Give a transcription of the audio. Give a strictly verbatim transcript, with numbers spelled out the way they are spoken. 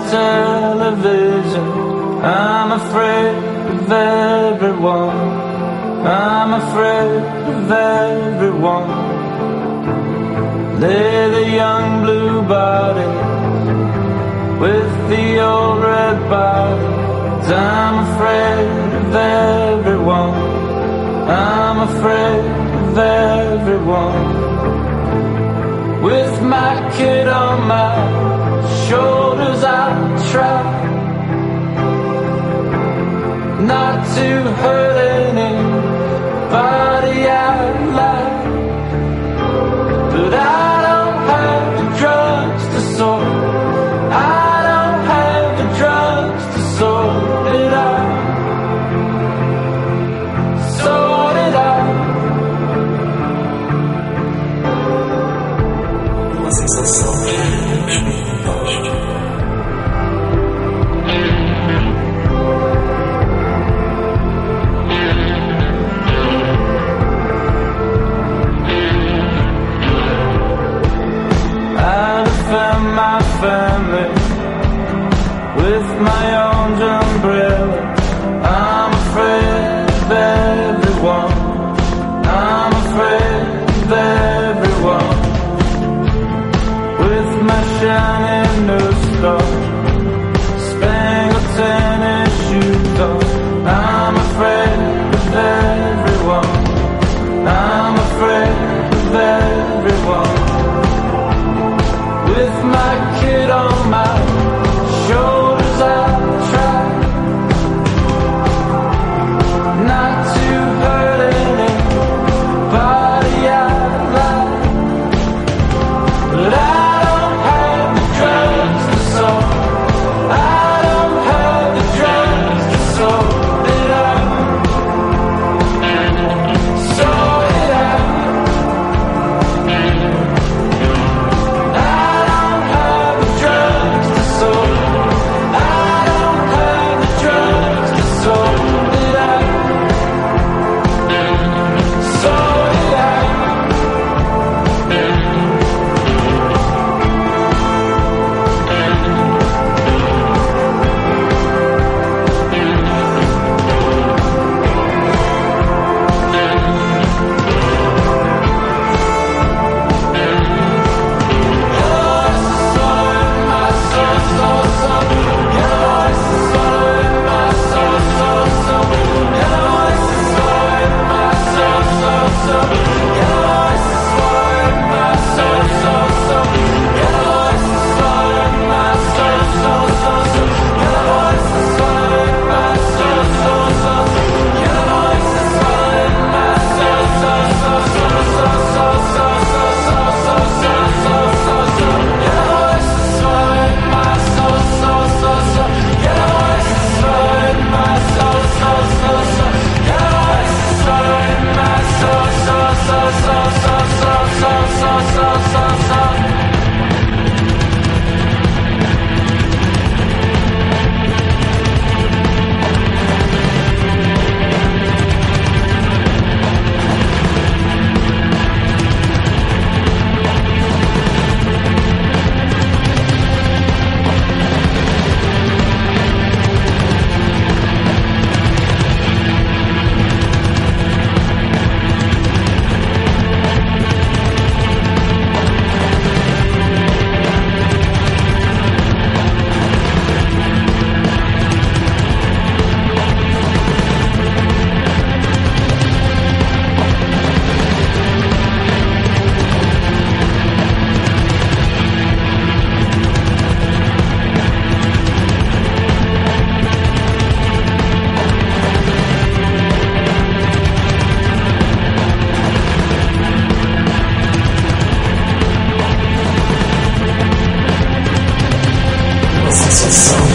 television. I'm afraid of everyone. I'm afraid of everyone. Lay the young blue body with the old red bodies. I'm afraid of everyone. I'm afraid of everyone. With my kid on my shoulders, I try not to hurt anybody I like, but I don't have the drugs to sort. I don't have the drugs to sort it out. Sort it out. Uma sensação de my family with my own umbrella. I'm afraid of everyone. I'm afraid of everyone. With my shiny new star, spangled tennis shoes on. I'm afraid of everyone. I'm afraid of everyone. With my kid on my shoulders, I try not to hurt anybody I like, but I don't have the drugs to sort. I don't have the drugs to sort it out. Sort it out. sensação